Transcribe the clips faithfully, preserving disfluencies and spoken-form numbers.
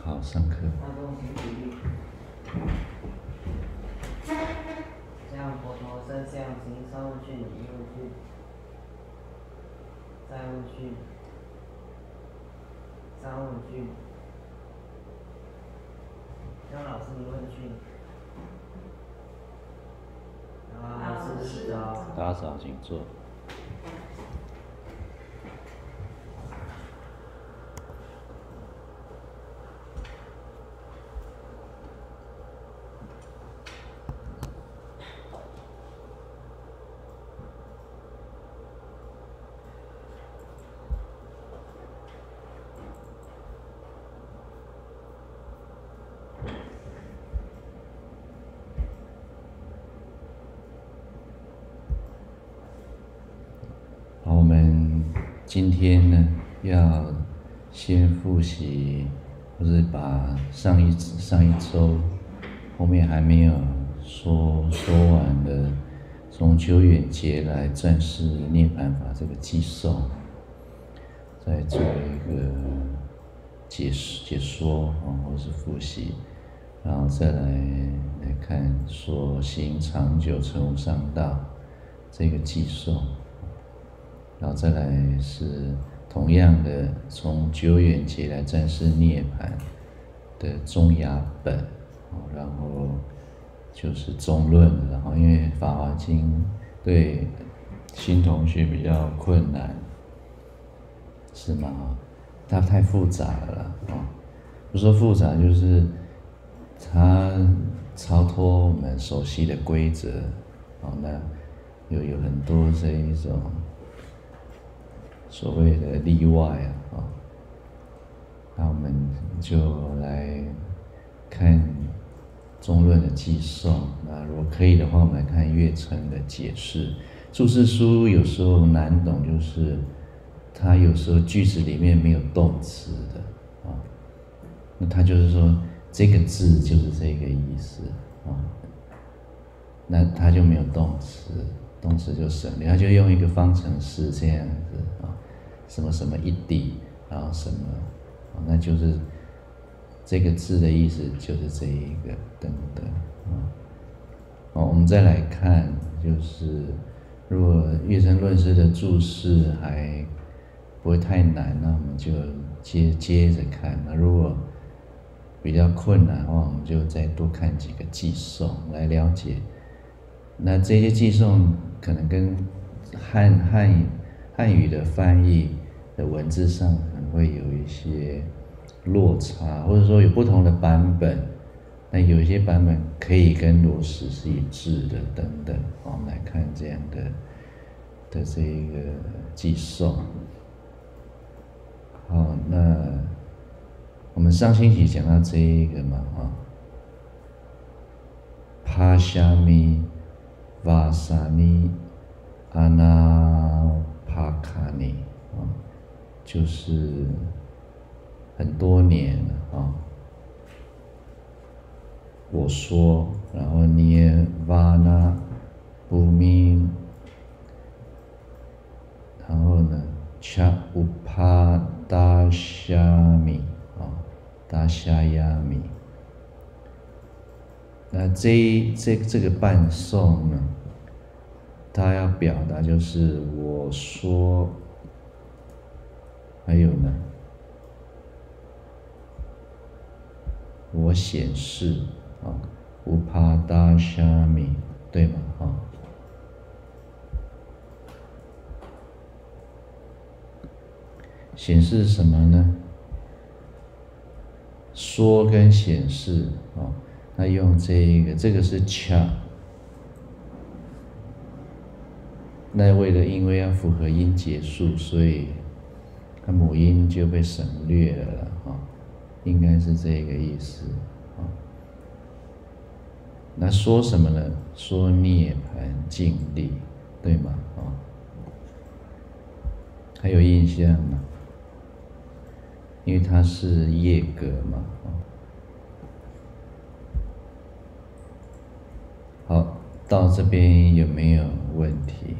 好，上课。 像佛陀身相行三问句，一问句，再问句，三问句。张老师你问句。啊，是的。 打扫，请坐。我们今天呢，要先复习，或者把上一上一周后面还没有说说完的，从久远劫来暂时涅槃法这个寄送，再做一个解解说啊，或是复习，然后再来来看说行长久成无上道这个寄送。然后再来是同样的，从久远劫来暂时涅槃的中雅本，然后就是中论，然后因为《法华经》对新同学比较困难，是吗？它太复杂了啊！不说复杂，就是它超脱我们熟悉的规则，啊，那有有很多这一种所谓的例外啊，那我们就来看中论的寄送。那如果可以的话，我们来看月称的解释。注释书有时候难懂，就是它有时候句子里面没有动词的啊，那它就是说这个字就是这个意思啊，那它就没有动词，动词就省略，它就用一个方程式这样子啊。什么什么一滴，然后什么，那就是这个字的意思，就是这一个等等啊。好，我们再来看，就是如果月称论师的注释还不会太难，那我们就接接着看。那如果比较困难的话，我们就再多看几个寄送来了解。那这些寄送可能跟汉汉汉语的翻译的文字上可能会有一些落差，或者说有不同的版本，那有一些版本可以跟罗什是一致的等等。我们来看这样的的这一个寄送。好，那我们上星期讲到这一个嘛，啊，帕夏米瓦萨尼阿那帕卡尼啊，就是很多年了啊。我说，然后涅瓦那布米，然后呢，恰乌帕达夏米啊，达夏亚米。那这这这个伴颂呢，它要表达就是我说，还有呢，我显示啊，乌帕达夏米，对吗？啊，显示什么呢？说跟显示啊，那用这一个，这个是恰。那为了因为要符合音节数，所以它母音就被省略了啊，应该是这个意思啊。那说什么呢？说涅槃净利，对吗？啊，还有印象吗？因为它是业格嘛，啊。好，到这边有没有问题？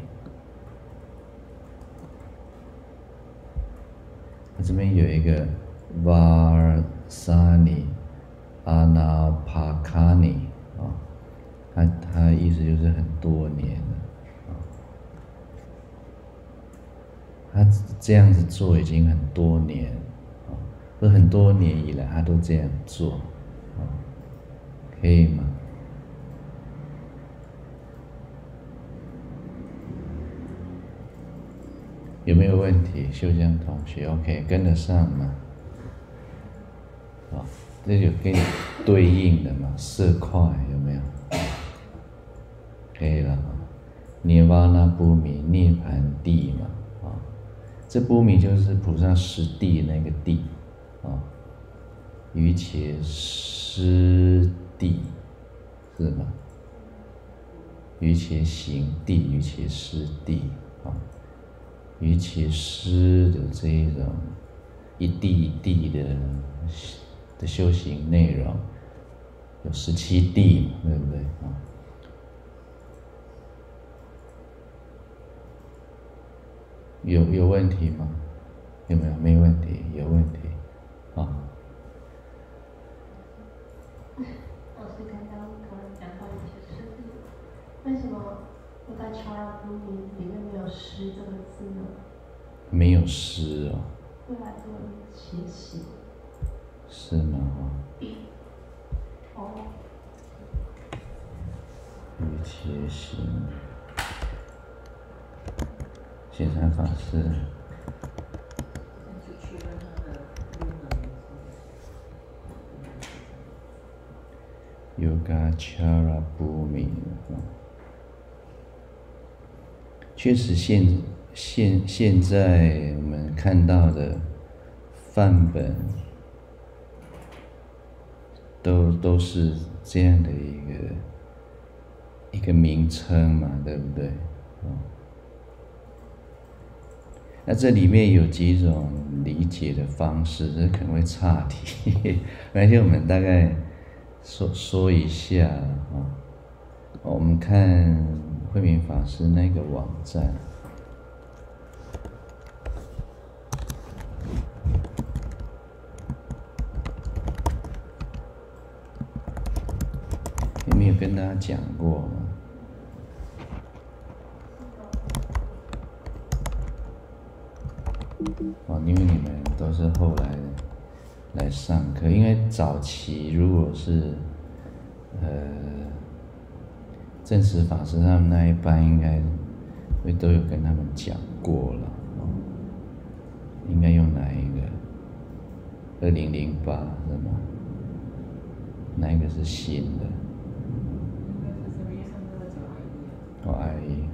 这边有一个 var 沙尼、阿那帕卡尼啊，他他意思就是很多年了啊，他这样子做已经很多年啊，或很多年以来他都这样做啊，可以吗？有没有问题？秀江同学 ，OK， 跟得上吗？啊，这有跟你对应的嘛？色块有没有？可以了啊。涅瓦那波米，涅盘地嘛，啊，这波米就是菩萨实地那个地，啊，于且施地，是吗？于且行地，于且施地，啊。于其师的这一种一地一地的的修行内容，有十七地，对不对啊？有有问题吗？有没有？没问题，有问题，啊。 老师刚刚可能讲到一些事情，为什么我在乔拉布里里面没有“诗”这个字呢？ 没有诗哦。 对来做写习。 是吗？ 哦。 于其行，显山法师。Yogacara Bhumi 啊，确实现现现在我们看到的范本都都是这样的一个一个名称嘛，对不对？啊，那这里面有几种理解的方式，这可能会岔题，而且我们大概。说说一下啊，我们看慧明法师那个网站，有没有跟大家讲过吗？哦，因为你们都是后来来上课，因为早期如果是呃正实法师他们那一班，应该会都有跟他们讲过了，哦，应该用哪一个？二零零八是吗？哪一个是新的？哦，I E，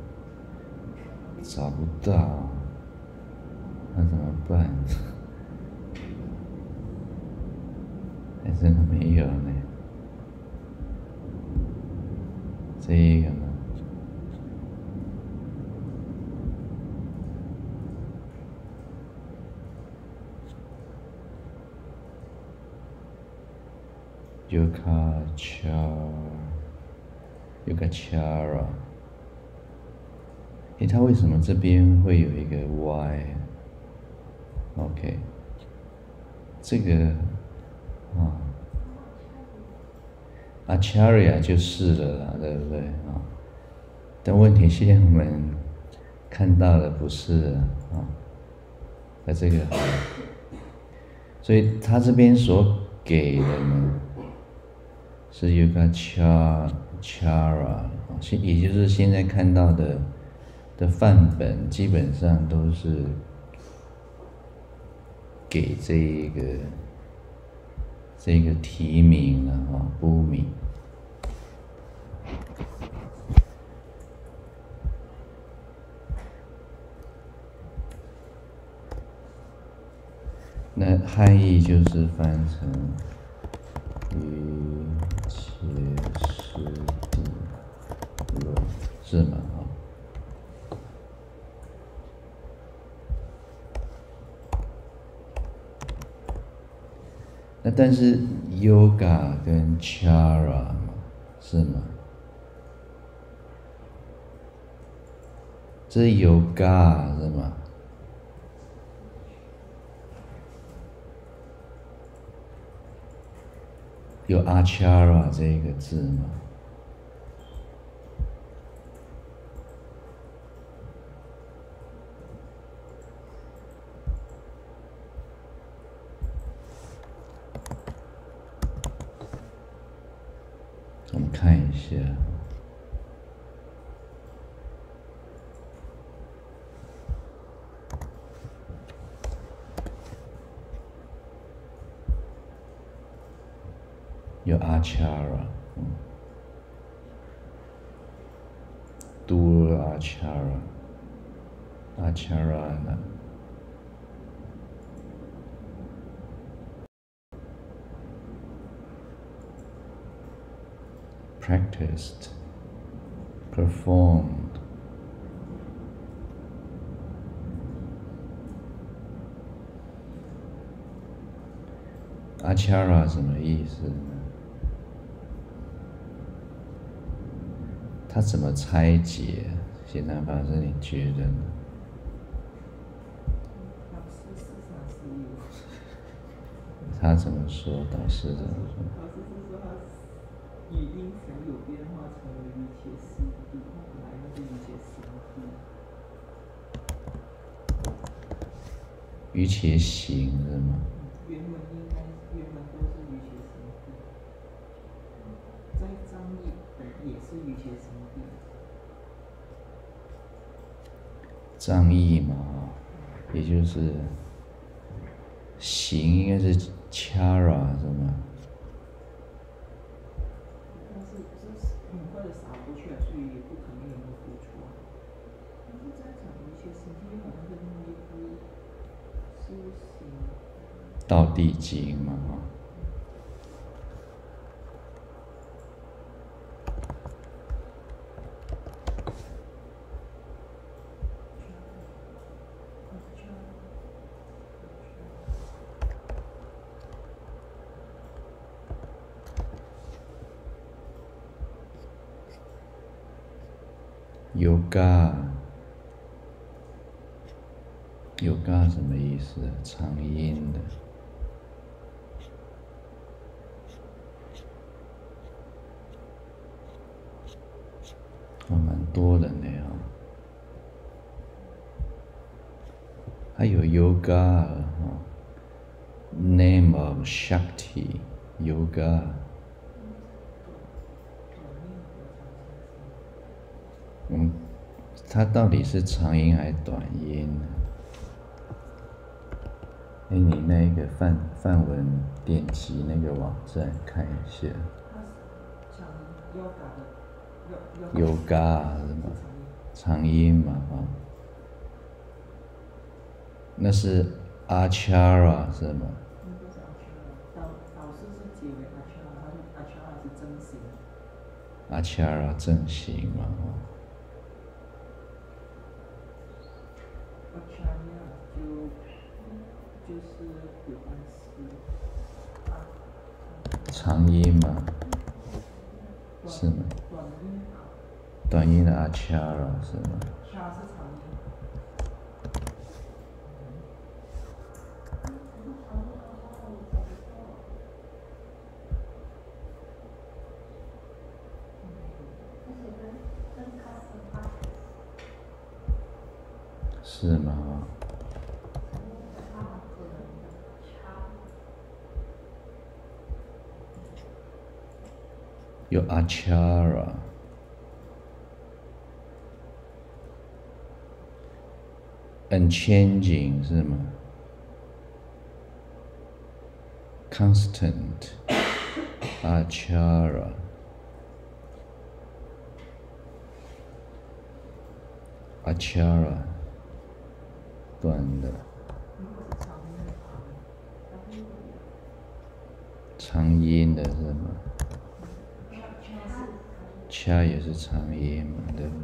找不到，那怎么办？还真的没有呢。这一个呢？Yogacara Yogacara， 诶，它为什么这边会有一个 Y？OK， 这个啊。Acharya 就是了啦，对不对啊？但问题现在我们看到的不是啊，在这个，所以他这边所给的呢是 Yogacara， 现也就是现在看到的的范本，基本上都是给这一个。这个题名了啊，不明。那汉译就是翻成于切师地罗，是吗？啊。那但是 yoga 跟 chara 嘛，是吗？这是 yoga 是吗？ 有 achara 这个字吗？我们看一下。有 achara， 嗯 ，dur achara，acharana， practiced, performed。achara 什么意思呢？它怎么拆解？显然法师，你觉得呢？他怎么说？导师怎么说？ 导师是说他语音想有变化，成为瑜伽师地，后来那是瑜伽师地。 瑜伽行是吗？ 原文应该原文都是瑜伽行地，在藏译本也是瑜伽行地。 藏译嘛，也就是行应该是 chara 是吗？ 但是这很快的扫过去了，所以也不可能有没有读错。但是在讲瑜伽行地好像是另外一部修行。 道地经嘛，哈。yoga yoga 什么意思？长音的。哦，蛮多的呢啊。还有 yoga 啊 ，name of Shakti yoga。嗯，它到底是长音还是短音呢？哎，你那个范范文点击那个网站看一下。yoga 是吗？长音嘛啊。那是 achara 是吗？ 应该是 achara， 导导师是解为 achara， 他是 achara 是正行。 achara 正行嘛啊。 acharya 就就是有关系。 长音嘛，是吗？ 短音。 短音的 achara 是吗？ cha 是长音。 是吗？有 achara。unchanging 是吗 ？constant achara achara 短的，长音的是吗？ cha 也是长音嘛，对不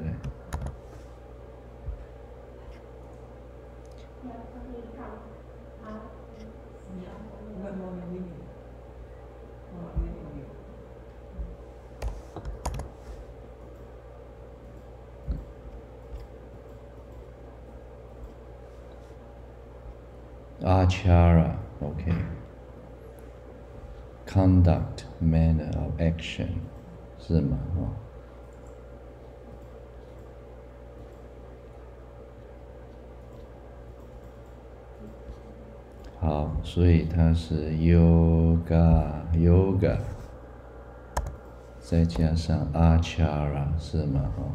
对？achara，OK。 conduct, manner of action， 是吗？哦。好，所以它是 yoga yoga， 再加上 achara， 是吗？哦。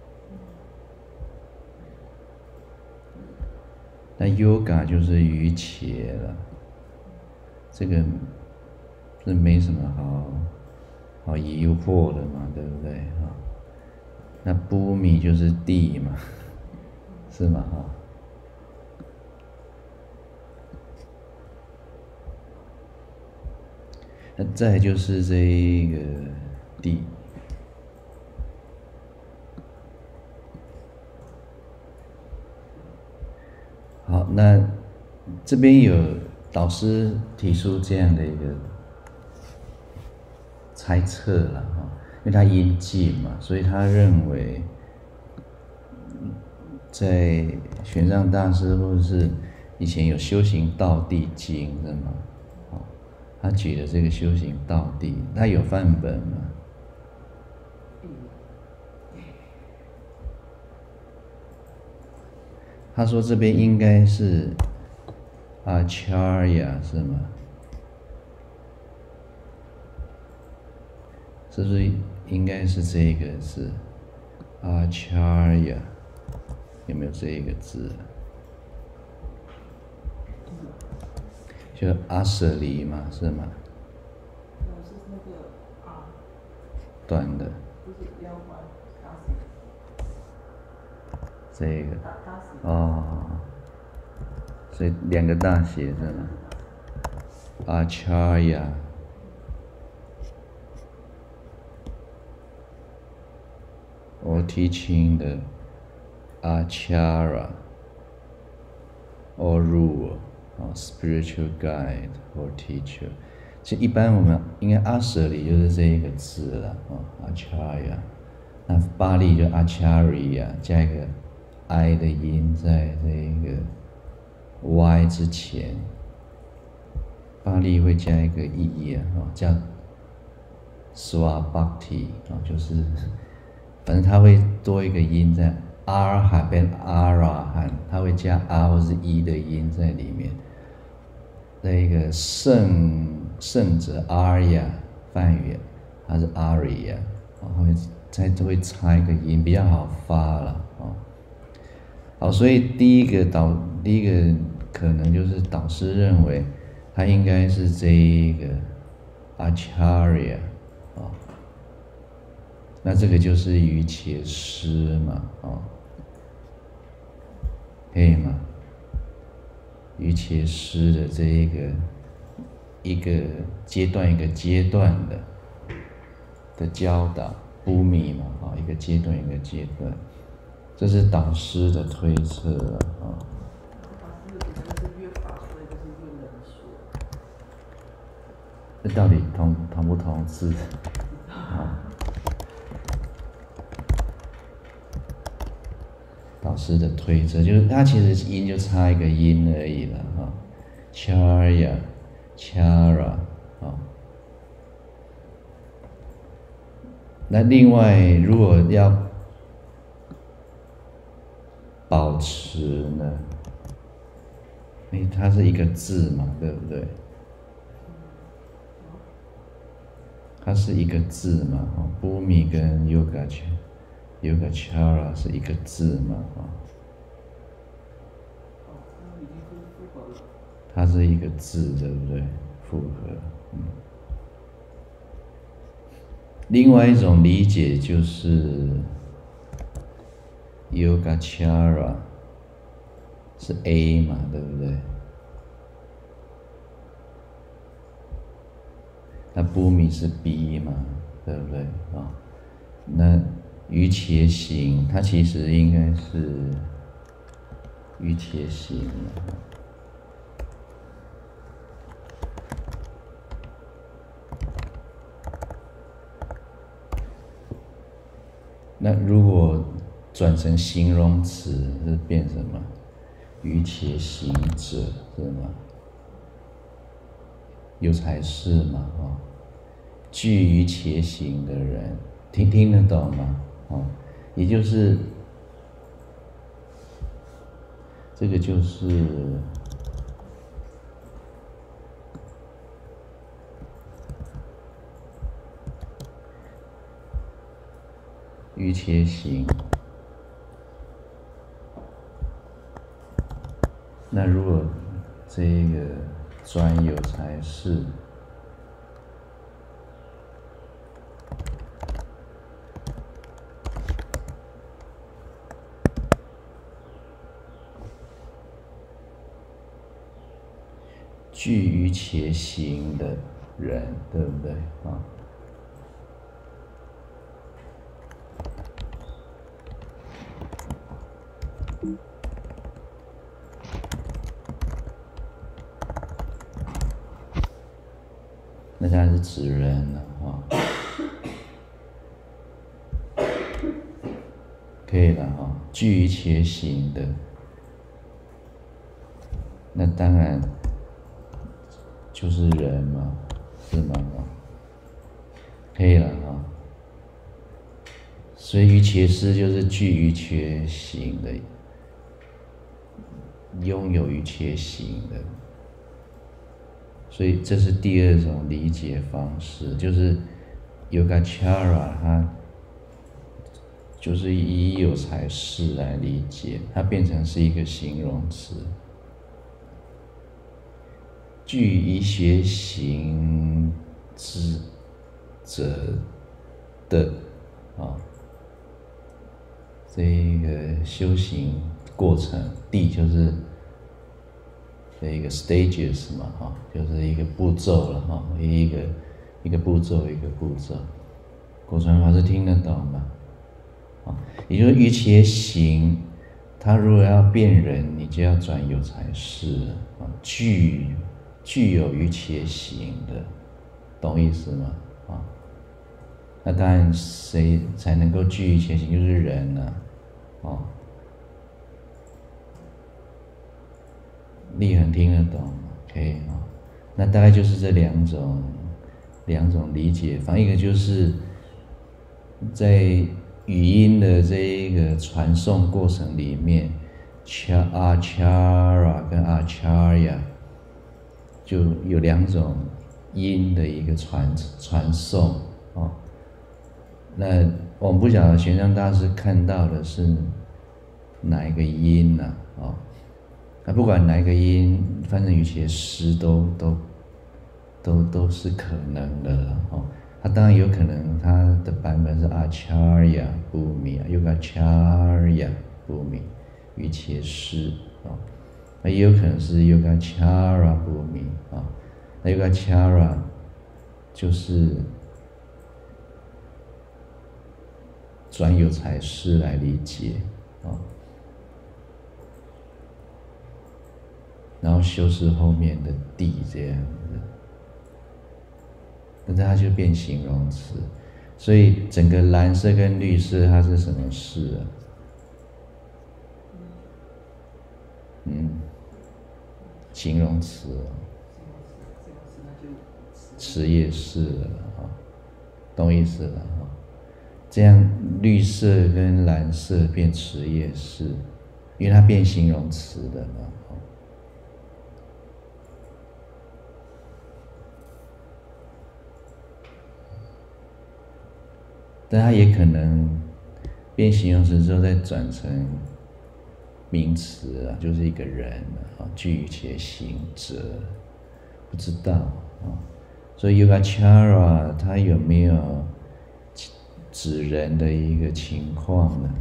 那 yoga 就是瑜伽了，这个是没什么好好疑惑的嘛，对不对啊？那 bhumi 就是地嘛，是吗？哈。那再就是这一个地。好，那这边有导师提出这样的一个猜测了哈，因为他阴近嘛，所以他认为，在玄奘大师或者是以前有修行道地经的嘛，哦，他举的这个修行道地，他有范本吗？他说这边应该是 Acharya 是吗？是不是应该是这个字 Acharya？ 有没有这一个字？就阿舍离嘛，是吗？ 是那个啊， 短的。 不是腰关大写。 这个。 大大写。 哦，所以两个大写是吗？Acharya。or teaching the achara or rule or spiritual guide or teacher。其实一般我们应该阿舍里就是这一个字了哦 ，acharya。那巴利就 acharya 加一个 i 的音在这个 y 之前，巴利会加一个 e 啊，哦，叫 swabhakti 啊，就是。反正它会多一个音在阿尔罕变阿拉罕，它会加 r 或是 e 的音在里面。那个圣圣者阿雅梵语，它是阿瑞亚，然后再都会插一个音，比较好发了哦。好，所以第一个导第一个可能就是导师认为，它应该是这一个 acharya 哦。那这个就是瑜伽师嘛，哦，可以吗？瑜伽师的这一个一个阶段一个阶段的的教导，不迷嘛，啊，一个阶段一个阶段，这是导师的推测了，啊。这到底同同不同字？啊？导师的推测就是他其实音就差一个音而已了哈 ，charya chara 啊。那另外如果要保持呢，因为它是一个字嘛，对不对？它是一个字嘛，哦 ，bhumi 跟 yoga。Yogacara 是一个字嘛，啊，它是一个字，对不对？复合，嗯。另外一种理解就是 Yogacara 是 A 嘛，对不对？那 Bhumi 是 B 嘛，对不对？啊，那瑜伽行，它其实应该是瑜伽行。那如果转成形容词，是变什么？瑜伽行者，是吗？ 有才是嘛，哦，具于且行的人，听听得懂吗？哦，也就是这个就是于且行。那如果这个专有才是，具于且行的人，对不对啊？那当然是指人了啊，可以了哈，具于且行的，那当然就是人嘛，是吗？可以了哈，所以于且思就是具于且行的，拥有于且行的。所以这是第二种理解方式，就是 Yogacara 它就是以有才是来理解，它变成是一个形容词，具于且行之者的啊，这一个修行过程，地就是这一个 stages 嘛，哈，就是一个步骤了哈，一个一个步骤一个步骤。果传法师听得懂吗？啊，也就是于且行，他如果要辨人，你就要转有才是啊，具具有于且行的，懂意思吗？啊，那当然谁才能够具于且行，就是人了，啊。立恒听得懂 ，OK 啊、哦，那大概就是这两种两种理解方，一个就是在语音的这一个传送过程里面 ，Achara 跟 Acharya 就有两种音的一个传传送哦。那我们不晓得玄奘大师看到的是哪一个音呢、啊？哦。那不管哪一个音，翻成于且思都都都都是可能的了哦。它当然有可能它的版本是 Acharya Bhumi Yogacharya Bhumi 于且思啊，那也有可能是 Yogachara Bhumi 啊，那 Yogachara 就是转有才是来理解啊。然后修饰后面的地这样子，那它就变形容词，所以整个蓝色跟绿色它是什么事啊？嗯，形容词哦，词也是了啊，懂意思了哈。这样绿色跟蓝色变词也是，因为它变形容词的嘛。但它也可能变形容词之后再转成名词啊，就是一个人啊，具于且行者，不知道啊。所以 Yogachara 它有没有指人的一个情况呢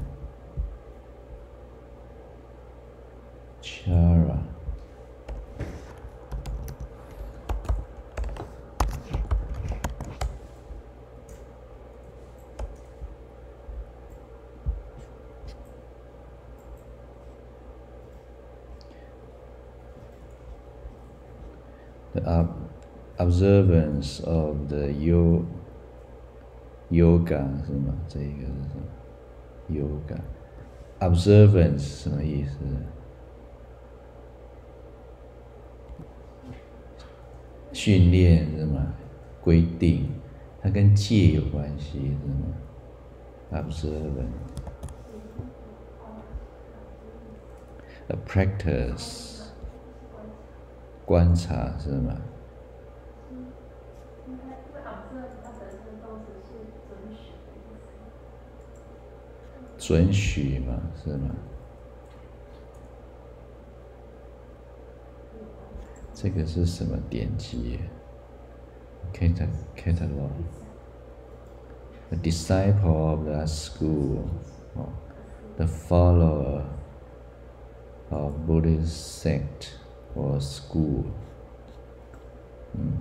？Chara。The observance of the yo yoga 是吗？这一个是什么 ？yoga observance 什么意思？ 训练是吗？规定，它跟戒有关系是吗 ？Observant, a practice, 观察是吗？准许嘛，是吗？这个是什么典籍 ？Catalog. A disciple of the school, or the follower of Buddhist sect or school. 嗯。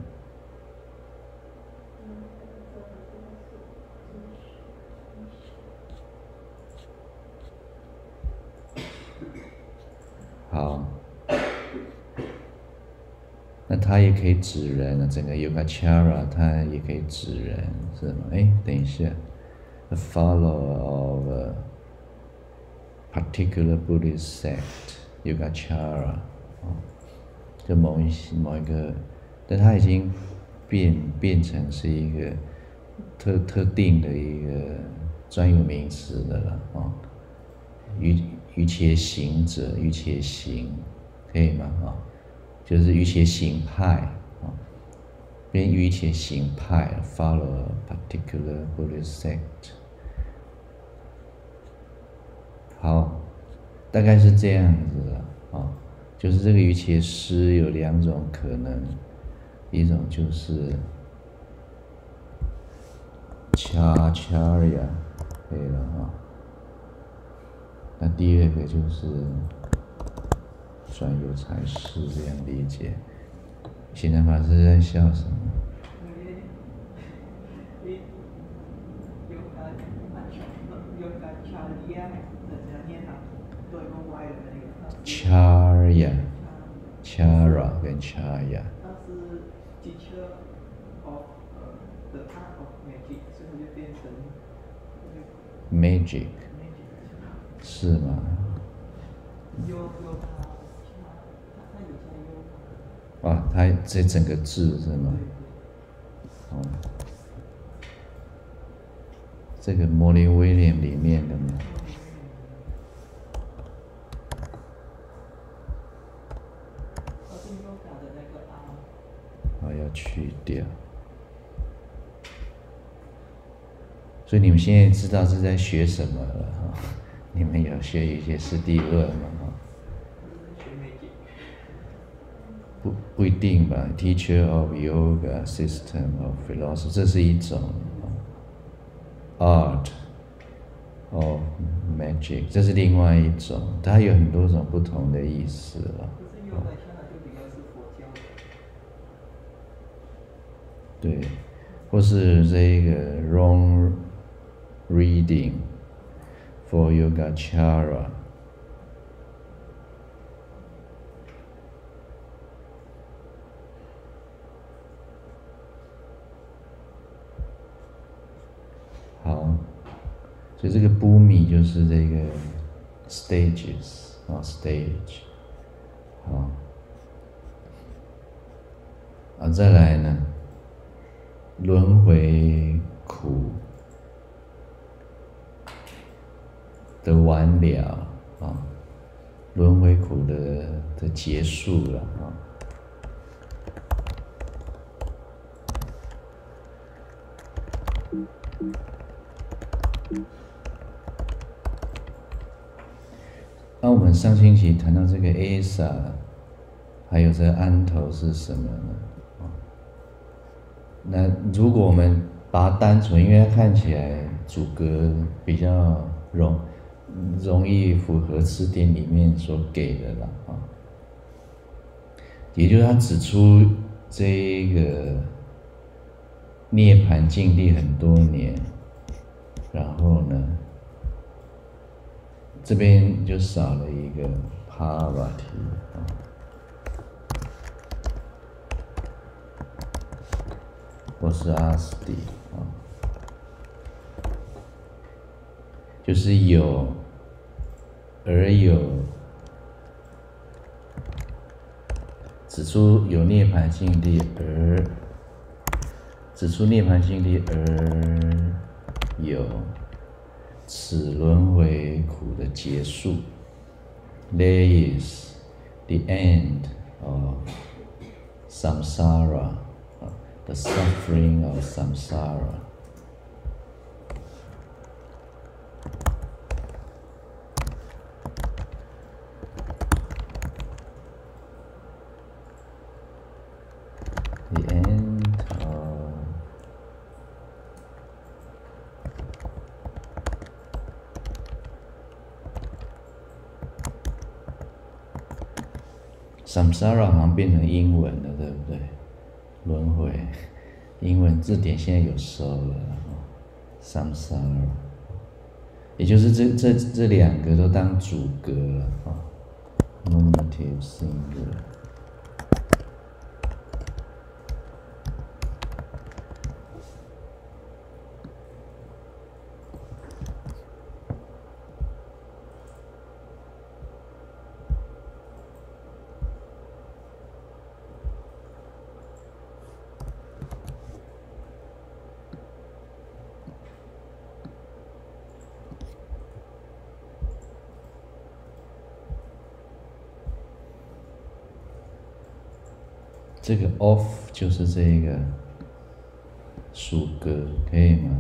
好，那它也可以指人啊，整个 Yogacara 它也可以指人，是吗？哎，等一下 ，a follower of a particular Buddhist sect Yogacara 啊，就某一某一个，但它已经变变成是一个特特定的一个专有名词的了啊，于于且行者，于且行，可以吗？啊，就是于且行派啊，变于且行派 ，follow a particular Buddhist sect。好，大概是这样子的啊，就是这个于且师有两种可能，一种就是Acharya，可以了啊。那第二个就是专有才师这样理解。显然法师在笑什么？Charya, Chara 跟 Chaya。 它是 teacher of the art of magic， 所以就变成 magic， 是吗？ 有有它，它有加有。 啊，它这整个字是吗？哦，这个摩尼威廉里面的吗？哦，要去掉。所以你们现在知道是在学什么了哈？你们有学一些师地论吗？哈？不不一定吧 ？Teacher of Yoga, System of Philosophy， 这是一种 Art of Magic， 这是另外一种，它有很多种不同的意思了。对，或是这个 wrong reading for Yogacara。好，所以这个波米就是这个 stages 啊 stage， 好，啊再来呢？轮回苦的完了啊，轮回苦的的结束了啊。那我们上星期谈到这个 Asa， 还有这个安头是什么呢？那如果我们把它单纯，因为它看起来主格比较容容易符合词典里面所给的啦啊，也就是他指出这一个涅槃境地很多年，然后呢，这边就少了一个 Parvati 啊。或是阿斯蒂啊，就是有而有指出有涅槃境地而指出涅槃境地而有此轮回苦的结束。There is the end of samsara, the suffering of samsara. The end of samsara 好像变成英文了，对不对？轮回，英文字典现在有收了。samsara， 也就是这这这两个都当主格了啊。nominative singular。这个 off 就是这个属格，可以吗？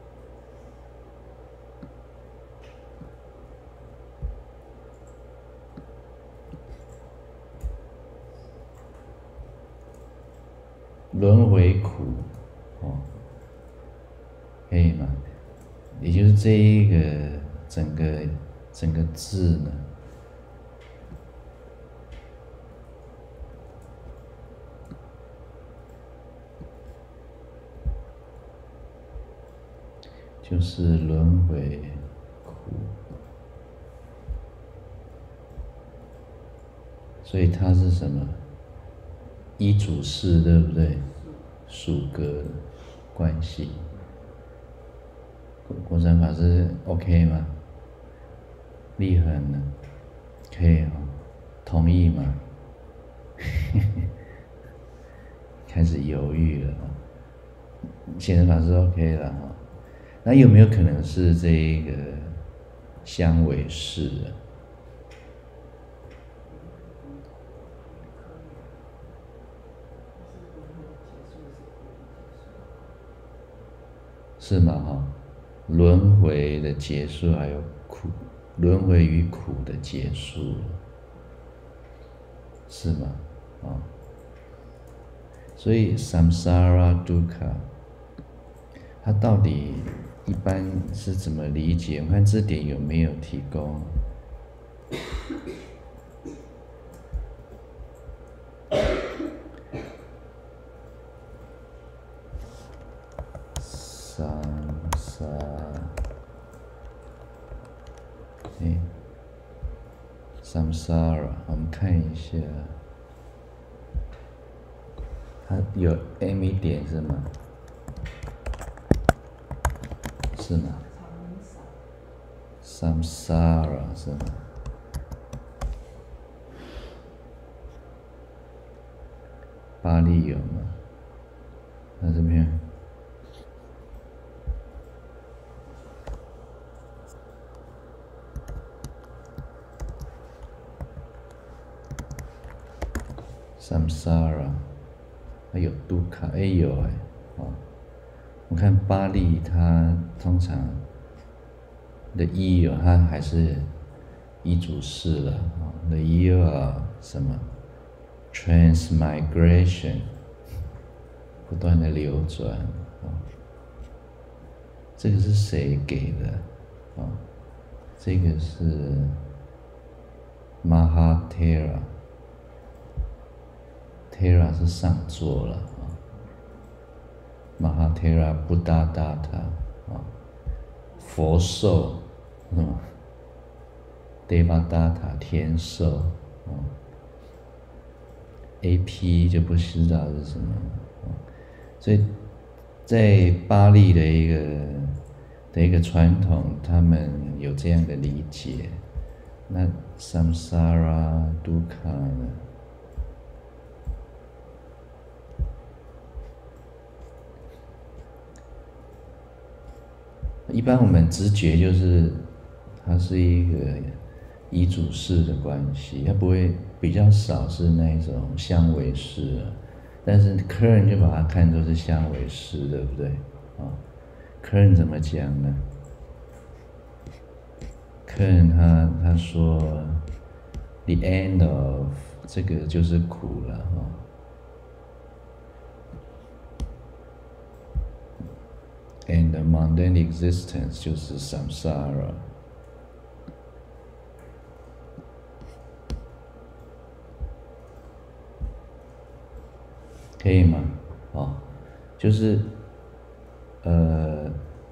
轮回苦，哦，可以吗？也就是这一个整个整个字呢。就是轮回苦，所以它是什么？依主事，对不对？属格关系。国山法师 OK 吗？立恒呢？可以哦，同意吗？开始犹豫了啊。显仁法师 OK 了哈。那有没有可能是这一个相违式啊？是吗？哈，轮回的结束，还有苦，轮回与苦的结束，是吗？啊，所以 samsara dukkha， 它到底一般是怎么理解？我看字典有没有提供？三三，哎 ，samsara， 我们看一下，它有 M 一点是吗？是吗 ？samsara 是吗？巴利有吗？那这边samsara， 还有杜卡，哎有哎，哦。我看巴利它通常的意有，它还是依主事了啊。The year of 什么 transmigration， 不断的流转啊。这个是谁给的啊？这个是 Mahatera，Tera 是上座了。Mahatera Buddhadatta 啊，佛寿，嗯 ，Devadatta 天寿，啊 ，A P 就不知道是什么，啊，所以在巴利的一个的一个传统，他们有这样的理解。那 Samsara Dukkha 呢？ 一般我们直觉就是它是一个遗嘱式的关系，它不会比较少是那种相违式的，但是科人就把它看作是相违式，对不对？啊，科人怎么讲呢？科人他他说 ，the end of 这个就是苦了哈。And the mundane existence 就是 samsara， 可以吗？哦，就是呃，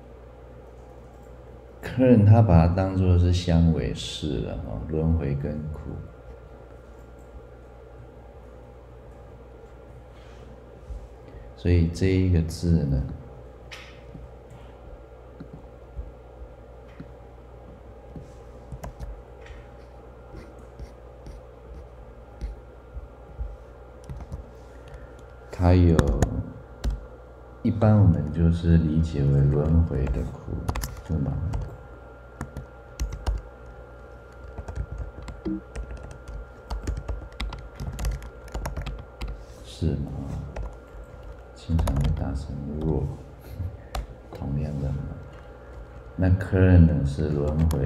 客人他把它当作是相违式了哦，轮回跟苦。所以这一个字呢，它有，一般我们就是理解为轮回的苦，是吗？是吗？经常会打成弱，同样的嘛。那科人呢是轮回。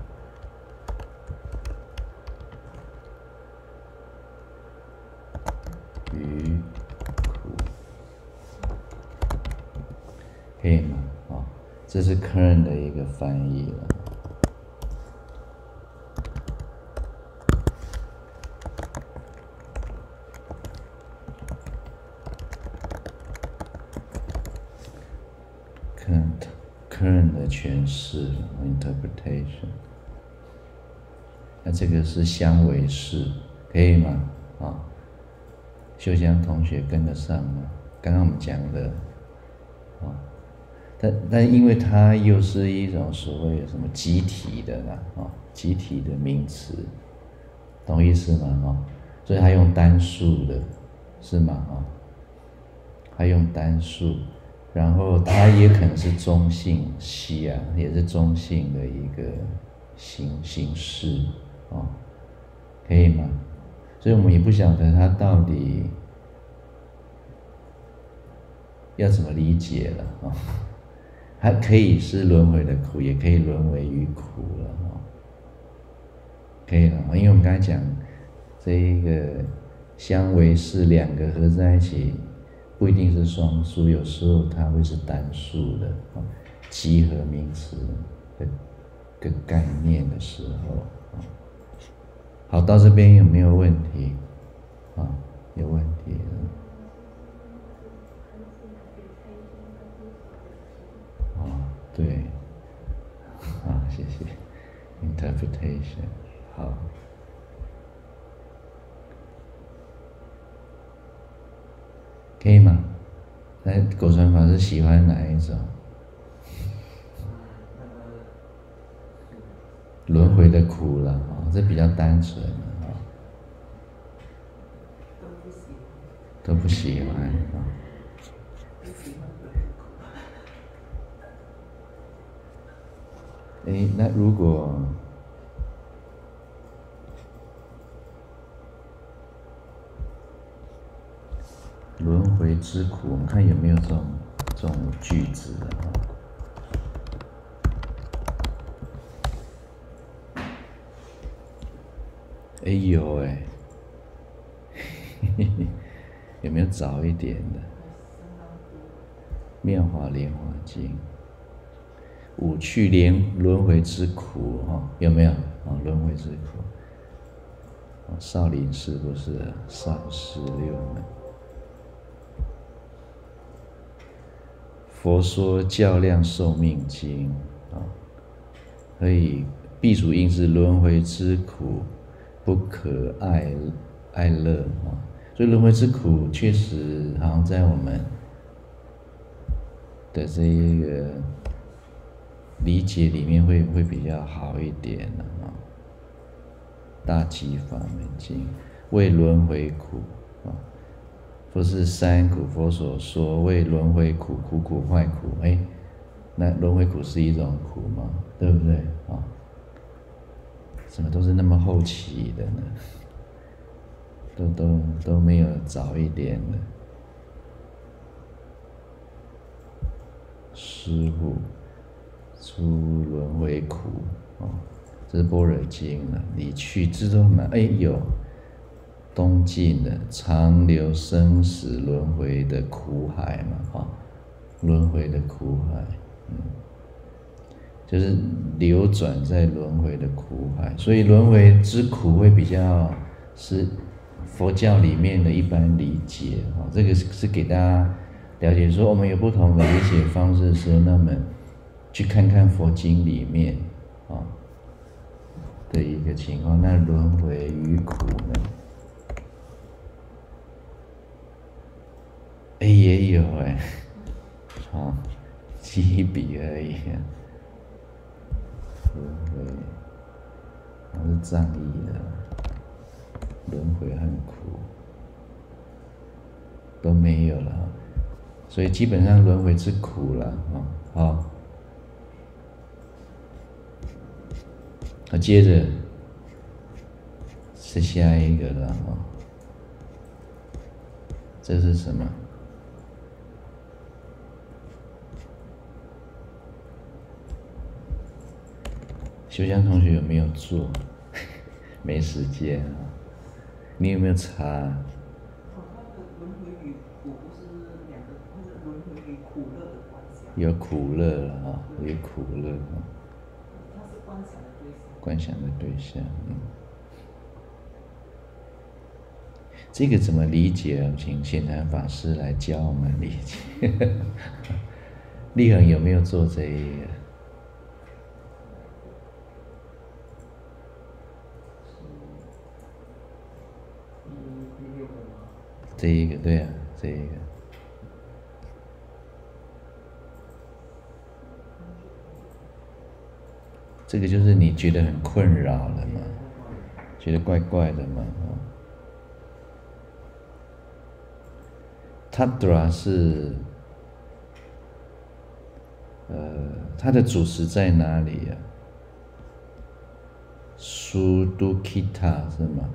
与苦，可以吗？哦，这是科人的一个翻译了。current current 的诠释 interpretation， 那这个是相违式，可以吗？啊、哦，秀香同学跟得上吗？刚刚我们讲的，啊、哦，但但因为它又是一种所谓什么集体的啦，啊、哦，集体的名词，懂意思吗？哦，所以它用单数的，是吗？啊、哦，它用单数。然后它也可能是中性系啊，也是中性的一个形形式哦，可以吗？所以我们也不晓得它到底要怎么理解了啊、哦。它可以是轮回的苦，也可以沦为于苦了哦，可以了，因为我们刚才讲这一个相违式两个合在一起。不一定是双数，有时候它会是单数的啊，集合名词的个概念的时候啊。好，到这边有没有问题？啊，有问题了。啊，对，啊，谢谢 ，interpretation， 好。可以吗？那果传法师喜欢哪一种？轮回的苦了啊、哦，这比较单纯啊、哦，都不喜欢啊。哎、哦，那如果轮回之苦，我们看有没有这种这种句子的啊？哎有哎，有没有早一点的？妙法莲华经，五趣莲轮回之苦哈、哦，有没有啊？轮回之苦，哦，少林寺不是少十六门。佛说较量寿命经啊，所以避暑因是轮回之苦，不可爱爱乐啊。所以轮回之苦确实好像在我们的这一个理解里面会会比较好一点啊。大集法门经为轮回苦啊。不是三苦，佛所说为轮回苦，苦苦坏苦，哎， 那轮回苦是一种苦吗？对不对啊？怎么都是那么后期的呢？都都都没有早一点的。师父出轮回苦啊，这是般若经了。离去之中嘛，哎有东晋的长流生死轮回的苦海嘛，啊，轮回的苦海，嗯，就是流转在轮回的苦海，所以轮回之苦会比较是佛教里面的一般理解啊，这个是给大家了解说，我们有不同的理解方式的时候，那么去看看佛经里面啊的一个情况。那轮回与苦呢？哎，也有哎，啊，几笔而已。轮回，它是藏义的，轮回很苦，都没有了。所以基本上轮回是苦了啊，好，好，接着是下一个了啊，这是什么？修香同学有没有做？没时间啊，你有没有查？有苦乐了哈，有苦乐哈。 它是观想的对象。 观想的对象，嗯。这个怎么理解？请显坛法师来教我们理解。立恒有没有做这一个？这一个对啊，这一个。这个就是你觉得很困扰了嘛，觉得怪怪的嘛，啊。Tadra 是，呃，它的主词在哪里呀、啊？ Sudukita 是吗？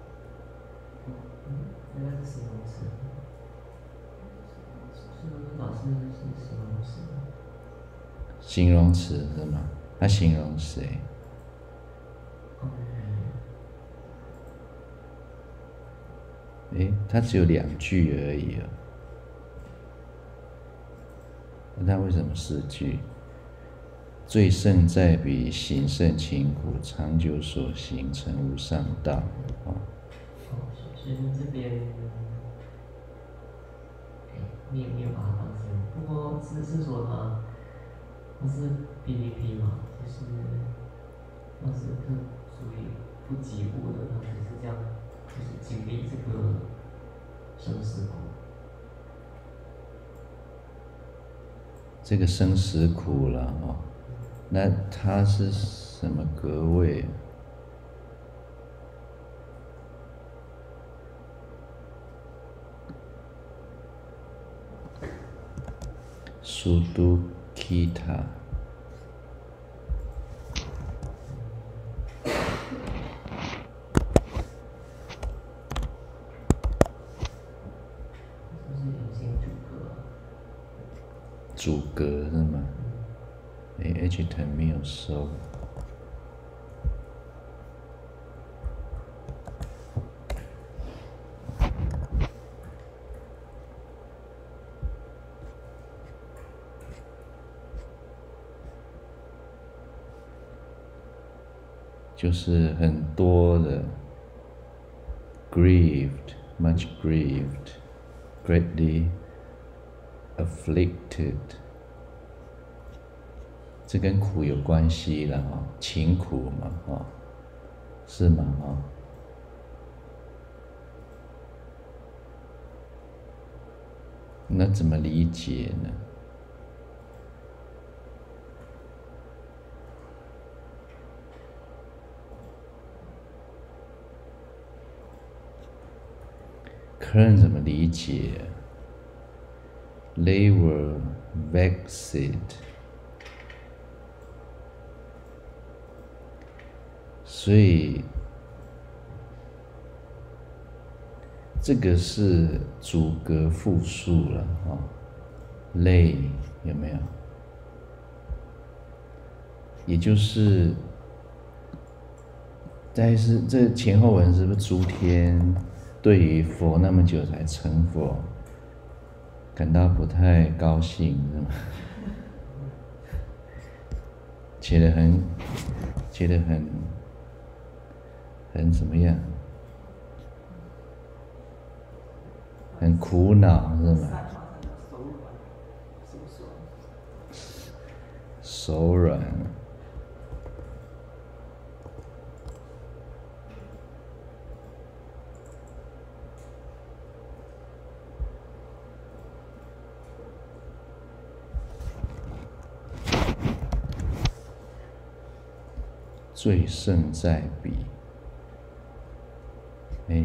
那个是形容词，是老师是形容词。 形容词是吗？它形容谁？诶，它只有两句而已啊。那它为什么四句？最胜在彼，行胜勤苦，长久所行，成无上道。啊。 其实这边，哎，没有没有把它当成，不过是是说它，它是 P V P 嘛，就是它是特属于不及物的，它只是这样，就是经历这个生死苦。 这个生死苦了啊。那它是什么格位？苏都基塔，主格是吗？哎 ，H 藤没有收。就是很多的 grieved, much grieved, greatly afflicted。这跟苦有关系了哈，勤苦嘛哈，是吗哈？那怎么理解呢？客人怎么理解 ？They were vexed 所以这个是主格复数了啊，类有没有？也就是但是这前后文是不是诸天对于佛那么久才成佛感到不太高兴，是吗？觉得很觉得很很怎么样？很苦恼是吗？手软。最胜在彼，哎，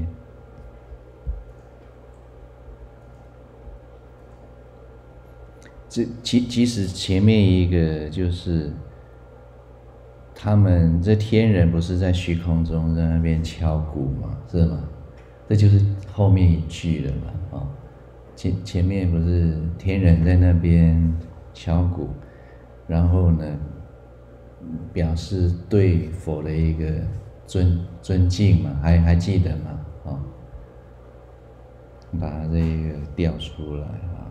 这其其实前面一个就是他们这天人不是在虚空中在那边敲鼓嘛，是吗？这就是后面一句了嘛，哦，前前面不是天人在那边敲鼓，然后呢？表示对佛的一个尊尊敬嘛，还还记得吗？哦，把这个调出来啊。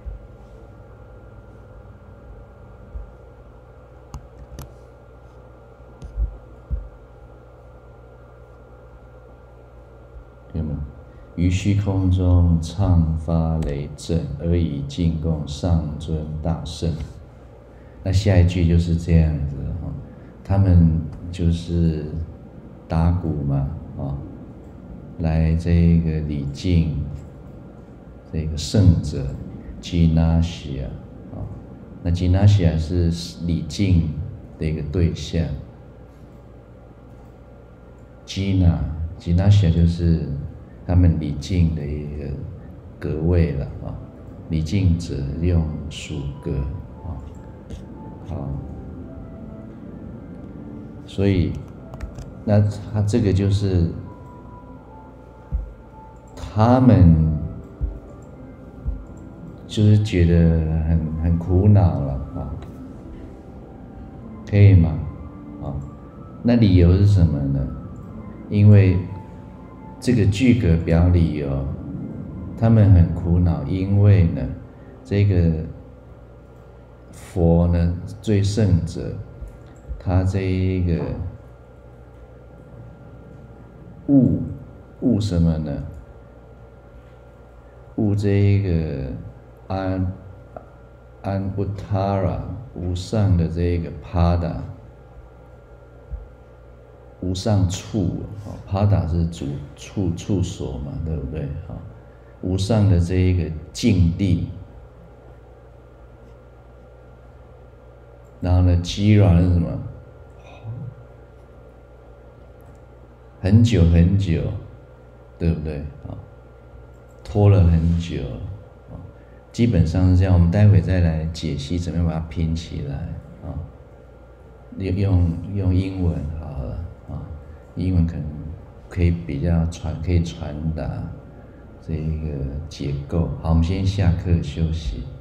有没有？于虚空中唱发雷震，而以进供上尊大圣。那下一句就是这样子哈，他们就是打鼓嘛，啊，来这个礼敬这个圣者吉那西亚啊，那吉那西亚是礼敬的一个对象，吉那吉那西亚就是他们礼敬的一个格位了啊，礼敬者用属格。好，所以那他这个就是他们就是觉得很很苦恼了啊，可以吗？啊，那理由是什么呢？因为这个具格表理由，他们很苦恼，因为呢，这个。佛呢，最胜者，他这一个悟悟什么呢？悟这一个安安布塔拉无上的这一个帕达，无上处啊，帕达是主处处所嘛，对不对啊？无上的这一个境地。然后呢，积软是什么？很久很久，对不对啊？拖了很久啊，基本上是这样。我们待会再来解析怎么样把它拼起来啊。用用用英文好了啊，英文可能可以比较传，可以传达这一个结构。好，我们先下课休息。